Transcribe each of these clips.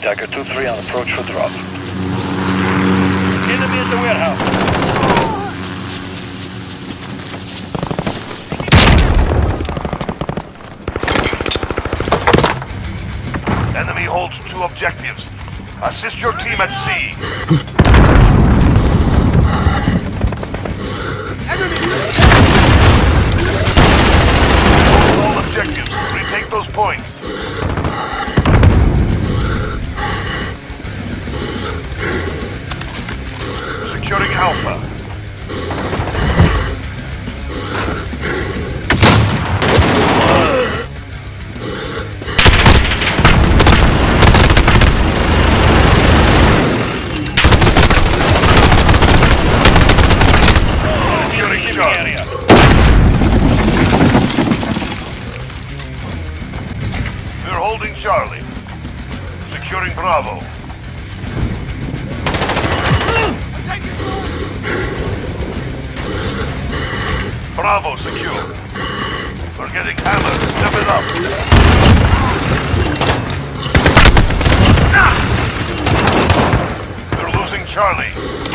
Attacker 2-3 on approach for drop. Enemy at the warehouse. Enemy holds 2 objectives. Assist your team at sea. Hold all objectives. Retake those points. Securing Alpha. We're holding Charlie. Securing Bravo. Bravo secure. We're getting hammered. Step it up. We're losing Charlie.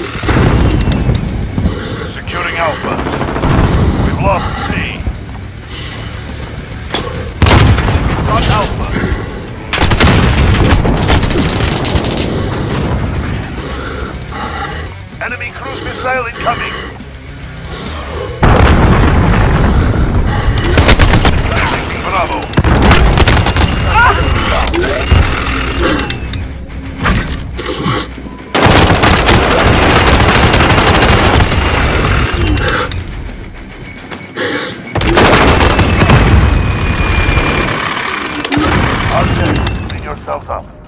Securing Alpha. We've lost C. Got Alpha. Enemy cruise missile incoming. Taking Bravo. Clean yourselves up.